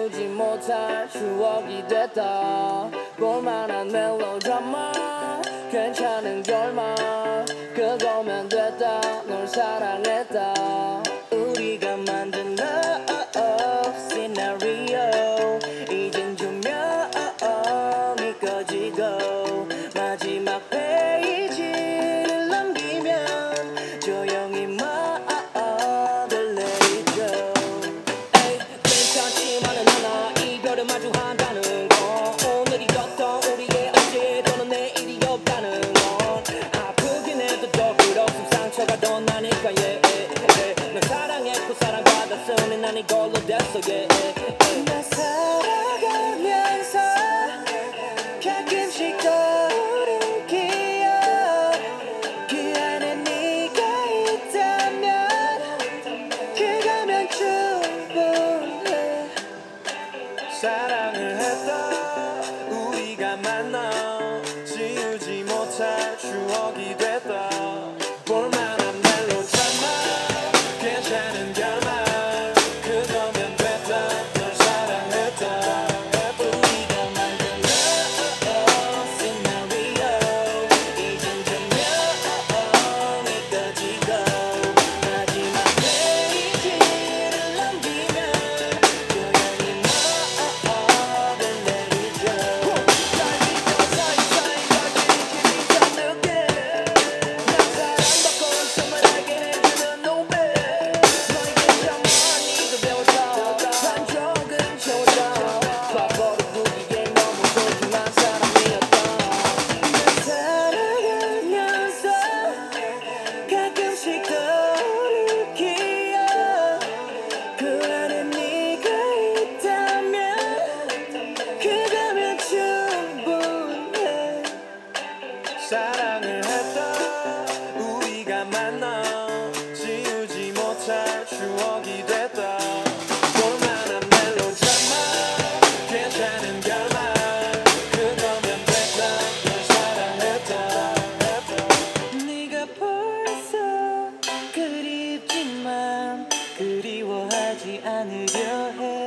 지우지 못할 추억이 됐다. 볼만한 멜로드라마 괜찮은 결말 그거면 됐다. 널 사랑했다. 우리가 만든 love scenario 이젠 조명이 꺼지고 마지막 페이지를 넘기면 조용히 말을 내리죠. 에이 괜찮지만은 않아 이별을 마주한다는 건 오늘이었던 우리의 어제 또는 내일이 없다는 건 아프긴 해도 더 그렇음 상처가 더 나니까 널 사랑했고 사랑받았으니 난 이걸로 됐어 나 살아가면서 가끔씩 떠오른 기억 그 안에 네가 있다면 그거면 충분해. 사랑을 했다 우리가 만나 지우지 못할 추억이 됐다. 볼만한 멜로드라마 괜찮은 결말 그거면 됐다. 널 사랑했다. 우리가 만든 love scenario 이젠 조명이 꺼지고 마지막 페이지를 넘기면 조용히 말을 내리죠. 달리던 사이사이 가진 힘이 더 늦게 난 사랑받고 있음을 알게 해주는 노래 너에게 참 많이도 배웠다. 반쪽은 채웠다. 과거를 부기에 너무 소중한 사람이었다. 나 살아가면서 가끔씩 떠오를 기억 그 안에 네가 있다면 그거면 충분해. 사랑을 했다 우리가 만나 지우지 못할 추억이 됐다. 볼만한 멜로드라마 괜찮은 결말 그거면 됐다. 널 사랑했다. 네가 벌써 그립지만 그리워하지 않으려 해.